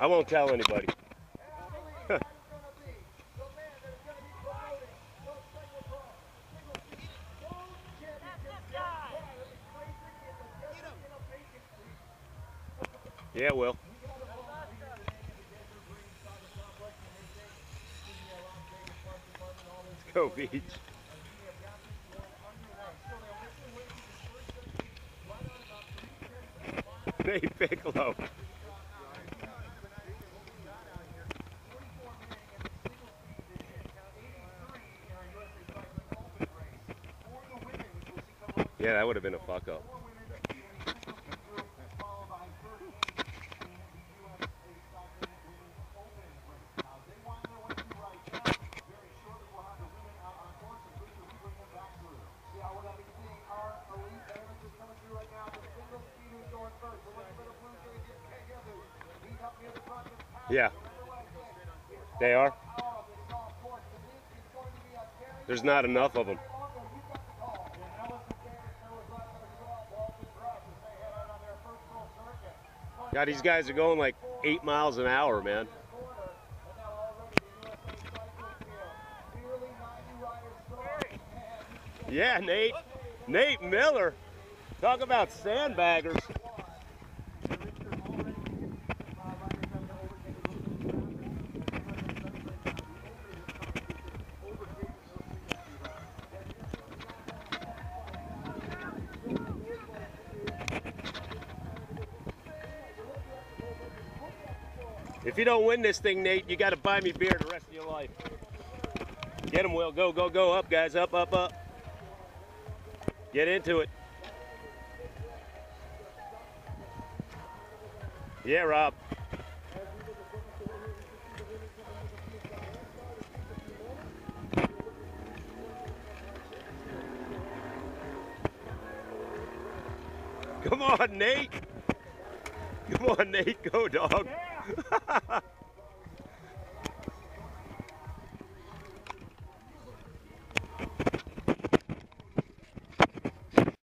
I won't tell anybody. Yeah, Will. Let's go, Beach. Nate Piccolo. Yeah, that would have been a fuck up. Yeah, they are. There's not enough of them. God, these guys are going like 8 miles an hour, man. Yeah, Nate. Nate Miller. Talk about sandbaggers. If you don't win this thing, Nate, you got to buy me beer the rest of your life. Get him, Will. Go, go, go. Up, guys. Up, up, up. Get into it. Yeah, Rob. Come on, Nate. Come on, Nate. Go, dog. Yeah.